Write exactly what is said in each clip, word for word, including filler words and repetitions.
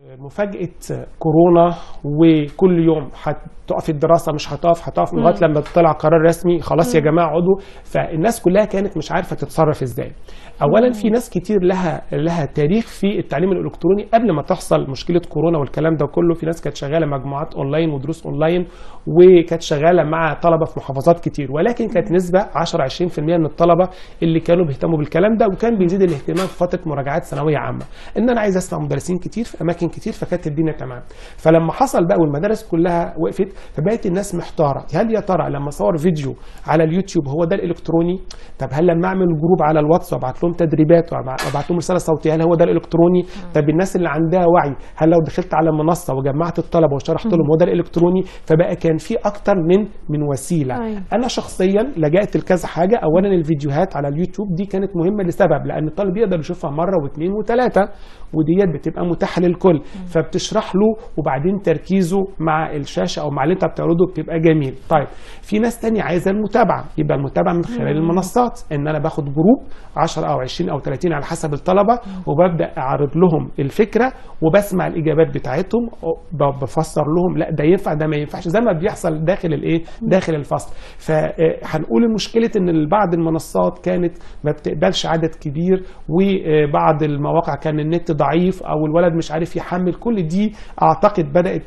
مفاجأة كورونا وكل يوم هتقف الدراسة مش هتقف هتقف لغاية لما طلع قرار رسمي خلاص يا جماعة اقعدوا. فالناس كلها كانت مش عارفة تتصرف ازاي. اولا في ناس كتير لها لها تاريخ في التعليم الالكتروني قبل ما تحصل مشكلة كورونا والكلام ده كله. في ناس كانت شغالة مجموعات اونلاين ودروس اونلاين وكانت شغالة مع طلبة في محافظات كتير، ولكن كانت نسبة عشرة عشرين في المية من الطلبة اللي كانوا بيهتموا بالكلام ده، وكان بيزيد الاهتمام في فترة مراجعات ثانوية عامة ان انا عايز اسمع مدرسين كتير في اماكن كتير، فكانت الدنيا تمام. فلما حصل بقى والمدارس كلها وقفت فبقت الناس محتاره، هل يا ترى لما اصور فيديو على اليوتيوب هو ده الالكتروني؟ طب هل لما اعمل جروب على الواتس وابعت لهم تدريبات وابعت لهم رساله صوتيه هل هو ده الالكتروني؟ طب الناس اللي عندها وعي هل لو دخلت على منصه وجمعت الطلبه وشرحت لهم هو ده الالكتروني؟ فبقى كان في اكتر من من وسيله. أيوة. انا شخصيا لجأت لكذا حاجه. اولا الفيديوهات على اليوتيوب دي كانت مهمه لسبب، لان الطالب يقدر يشوفها مره واثنين وثلاثه وديت بتبقى متاحه للكل، فبتشرح له وبعدين تركيزه مع الشاشه او مع اللي انت بتعرضه بتبقى جميل. طيب في ناس تانية عايزه المتابعه، يبقى المتابعه من خلال المنصات، ان انا باخد جروب عشرة او عشرين او ثلاثين على حسب الطلبه وببدا اعرض لهم الفكره وبسمع الاجابات بتاعتهم بفسر لهم لا ده ينفع ده ما ينفعش زي ما بيحصل داخل الايه داخل الفصل. فهنقول المشكله ان بعض المنصات كانت ما بتقبلش عدد كبير، وبعض المواقع كان النت ضعيف او الولد مش عارف يحمل. كل دي اعتقد بدات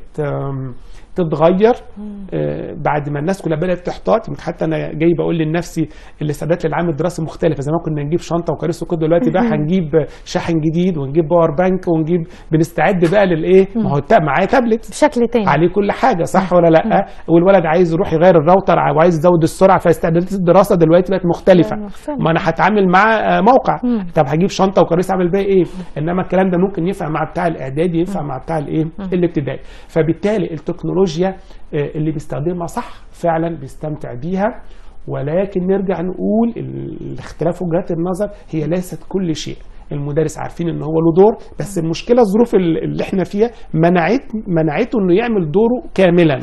تتغير بعد ما الناس كلها بدات تحتاط. حتى انا جاي بقول لنفسي الاستعدادات للعام الدراسي مختلفه. زمان كنا نجيب شنطه وكراسي وكده، دلوقتي بقى هنجيب شاحن جديد ونجيب باور بانك ونجيب بنستعد بقى للايه. ما هو معايا تابلت بشكل تاني عليه كل حاجه، صح ولا لا؟ والولد عايز يروح يغير الراوتر وعايز يزود السرعه، فاستعدادات الدراسه دلوقتي بقت مختلفه. ما انا هتعامل مع موقع، طب هجيب شنطه وكراسي اعمل بيها ايه؟ انما الكلام ده ممكن ينفع مع بتاع الاعدادي، ينفع مع بتاع الايه الابتدائي. فبالتالي التكنولوجيا اللي بيستخدمها صح فعلا بيستمتع بيها، ولكن نرجع نقول الاختلاف وجهات النظر هي ليست كل شيء. المدرس عارفين ان هو له دور، بس المشكله الظروف اللي احنا فيها منعت منعته انه يعمل دوره كاملا.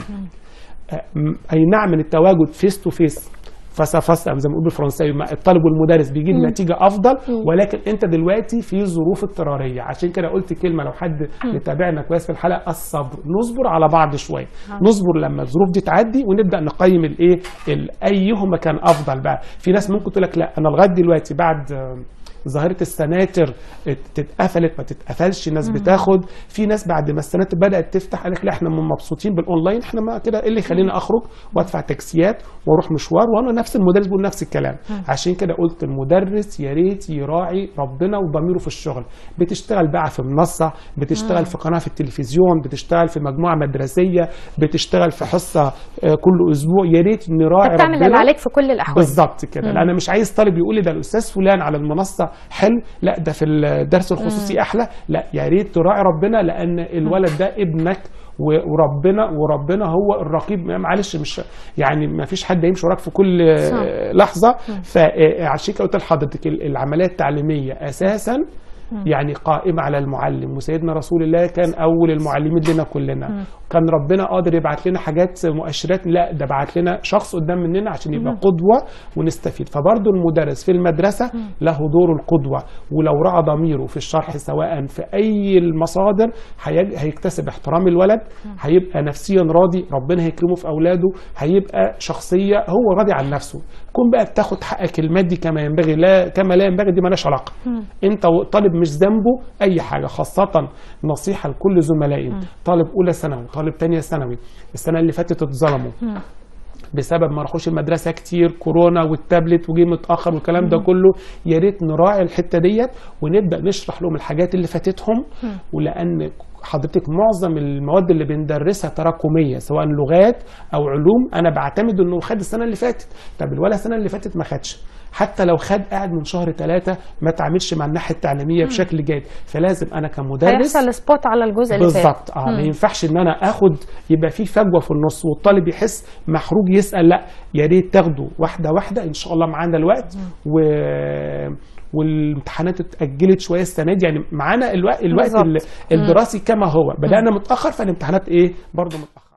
اي نعم التواجد فيس تو فيس فاسا فاسا زي ما بنقول بالفرنساوي الطالب والمدرس بيجيب مم. نتيجه افضل، مم. ولكن انت دلوقتي في ظروف اضطراريه. عشان كده قلت كلمه لو حد يتابعنا كويس في الحلقه، الصبر. نصبر على بعض شويه، مم. نصبر لما الظروف دي تعدي ونبدا نقيم الايه ايهما كان افضل. بقى في ناس ممكن تقول لك لا انا لغايه دلوقتي بعد ظاهره السناتر اتقفلت ما تتقفلش، الناس بتاخد. في ناس بعد ما السناتر بدات تفتح قالت لا احنا مبسوطين بالاونلاين، احنا ما كده ايه اللي يخليني اخرج وادفع تاكسيات واروح مشوار. وانا نفس المدرس بيقول نفس الكلام. عشان كده قلت المدرس يا ريت يراعي ربنا وضميره في الشغل. بتشتغل بقى في منصه، بتشتغل في قناه في التلفزيون، بتشتغل في مجموعه مدرسيه، بتشتغل في حصه كل اسبوع، يا ريت نراعي ربنا. بتعمل اللي عليك في كل الاحوال بالظبط كده. انا مش عايز طالب يقول لي ده الاستاذ فلان على المنصه حلو، لا ده في الدرس الخصوصي احلى. لا يا ريت تراعي ربنا، لان الولد ده ابنك وربنا وربنا هو الرقيب. معلش مش يعني ما فيش حد يمشي وراك في كل صح. لحظه. فعشان كده قلت لحضرتك العمليه التعليميه اساسا يعني قائمة على المعلم، وسيدنا رسول الله كان أول المعلمين لنا كلنا. م. كان ربنا قادر يبعت لنا حاجات مؤشرات، لا ده بعت لنا شخص قدام مننا عشان يبقى م. قدوة ونستفيد. فبرضه المدرس في المدرسة م. له دور القدوة، ولو رعى ضميره في الشرح سواء في أي المصادر هيكتسب احترام الولد، م. هيبقى نفسيا راضي، ربنا هيكرمه في أولاده، هيبقى شخصية هو راضي عن نفسه. كون بقى بتاخد حقك المادي كما ينبغي لا كما لا ينبغي دي مالهاش علاقة. م. أنت طالب مش ذنبه اي حاجه. خاصه نصيحه لكل زملائي، طالب اولى ثانوي طالب ثانيه ثانوي السنه اللي فاتت اتظلموا بسبب ما راحوش المدرسه كتير، كورونا والتابلت وجي متاخر والكلام ده كله. يا ريت نراعي الحته ديت ونبدا نشرح لهم الحاجات اللي فاتتهم، ولان حضرتك معظم المواد اللي بندرسها تراكميه سواء لغات او علوم. انا بعتمد انه خد السنه اللي فاتت، طب الولد السنه اللي فاتت ما خدش، حتى لو خد قاعد من شهر ثلاثة ما تعاملش مع الناحيه التعليميه بشكل جيد. فلازم انا كمدرس هيحصل سبوت على الجزء اللي فات بالظبط. اه ما ينفعش ان انا اخد يبقى في فجوه في النص والطالب يحس محروج يسال. لا يا ريت تاخده واحده واحده، ان شاء الله معانا الوقت و والامتحانات اتأجلت شويه السنه دي، يعني معانا الوقت الوقت الدراسي كما هو. بدأنا متأخر فالامتحانات ايه برضه متأخر.